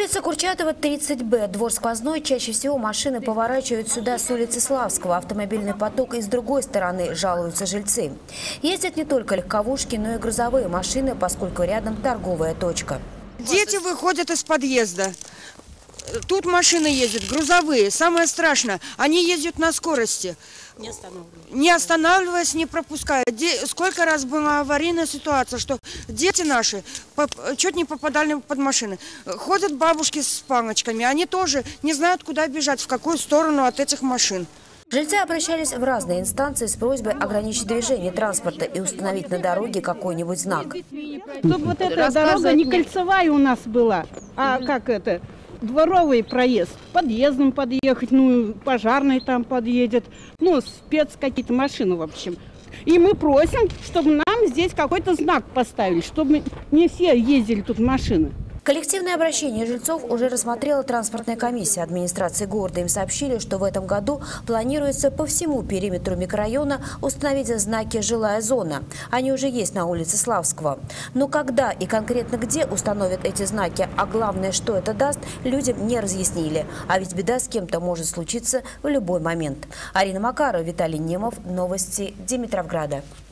Улица Курчатова, 30Б. Двор сквозной. Чаще всего машины поворачивают сюда с улицы Славского. Автомобильный поток и с другой стороны, жалуются жильцы. Ездят не только легковушки, но и грузовые машины, поскольку рядом торговая точка. Дети выходят из подъезда. Тут машины ездят, грузовые. Самое страшное, они ездят на скорости. Не останавливаясь, не пропуская. Сколько раз была аварийная ситуация, что дети наши чуть не попадали под машины. Ходят бабушки с палочками, они тоже не знают, куда бежать, в какую сторону от этих машин. Жильцы обращались в разные инстанции с просьбой ограничить движение транспорта и установить на дороге какой-нибудь знак. Чтобы вот эта дорога не кольцевая у нас была, а как это, дворовый проезд. Подъездом подъехать, ну, пожарный там подъедет, ну, спец какие-то машины, в общем. И мы просим, чтобы нам здесь какой-то знак поставили, чтобы не все ездили тут машины. Коллективное обращение жильцов уже рассмотрела транспортная комиссия администрации города. Им сообщили, что в этом году планируется по всему периметру микрорайона установить знаки «Жилая зона». Они уже есть на улице Славского. Но когда и конкретно где установят эти знаки, а главное, что это даст, людям не разъяснили. А ведь беда с кем-то может случиться в любой момент. Арина Макарова, Виталий Немов. Новости Димитровграда.